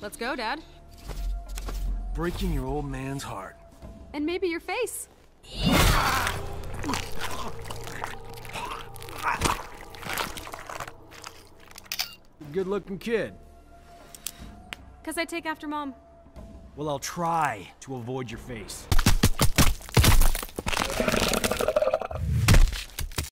Let's go, Dad. Breaking your old man's heart. And maybe your face. Good-looking kid. 'Cause I take after Mom. Well, I'll try to avoid your face.